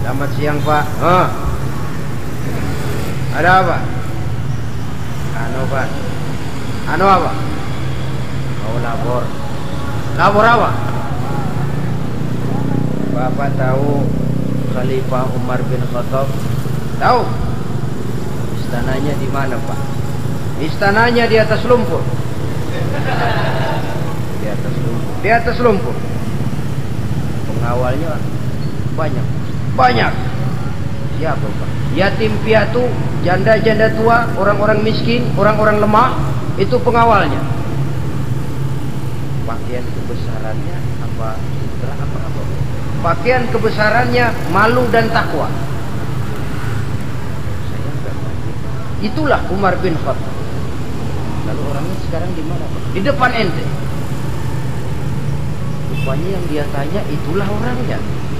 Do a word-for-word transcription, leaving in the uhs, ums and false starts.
Selamat siang Pak. Oh. Ada apa? Anu Pak. Anu apa? Mau lapor. Lapor apa? Bapak tahu Khalifah Umar bin Khattab? Tahu? Istananya di mana Pak? Istananya di atas lumpur. Di atas lumpur. Di atas lumpur. Pengawalnya banyak. Banyak. Siapa Pak? Yatim piatu, janda-janda tua, orang-orang miskin, orang-orang lemah, itu pengawalnya. Pakaian kebesarannya apa? Sutra apa apa? Pakaian kebesarannya malu dan takwa. Saya enggak ngerti. Itulah Umar bin Khattab. Lalu orangnya sekarang di mana Pak? Di depan ente. Rupanya yang dia tanya itulah orangnya.